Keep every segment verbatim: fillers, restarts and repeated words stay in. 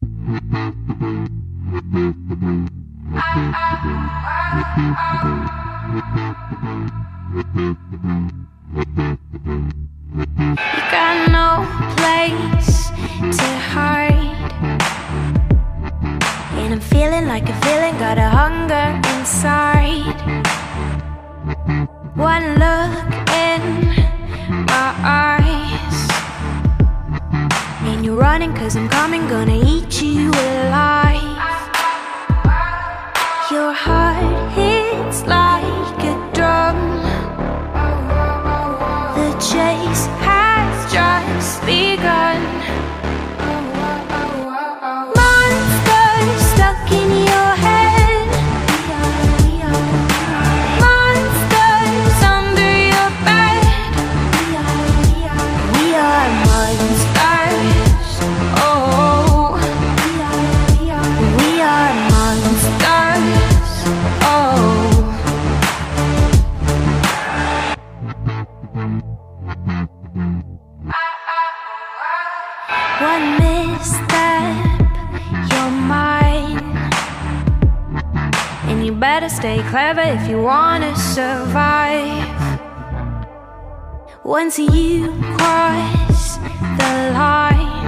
You got no place to hide, and I'm feeling like a villain, got a hunger inside. One look in my eyes, and you're running 'cause I'm coming, gonna eat you alive. Your heart hits like a drum, the chase has just begun. Monsters stuck in your head, monsters under your bed. We are monsters, oh, we are monsters, oh. One misstep, you're mine, and you better stay clever if you wanna survive. Once you cross the line,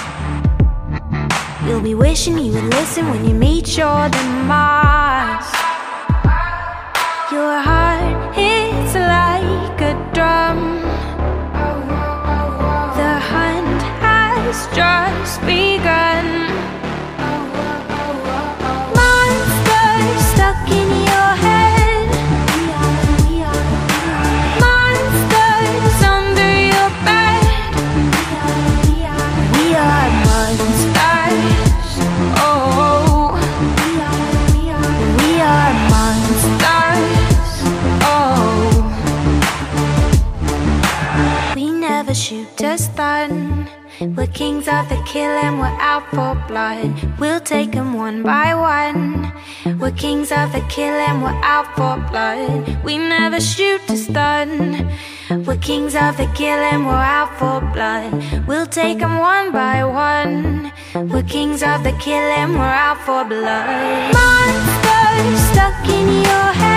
you'll be wishing you would listen when you meet your demise. Your heart hits like a drum, the hunt has just begun. Monsters stuck in your head, monsters under your bed. We are monsters, oh, we are monsters, oh. We never shoot to stun, we're kings of the kill and we're out for blood. We'll take them one by one. We're kings of the kill and we're out for blood. We never shoot to stun. We're kings of the kill and we're out for blood. We'll take them one by one. We're kings of the kill and we're out for blood. Monsters stuck in your head,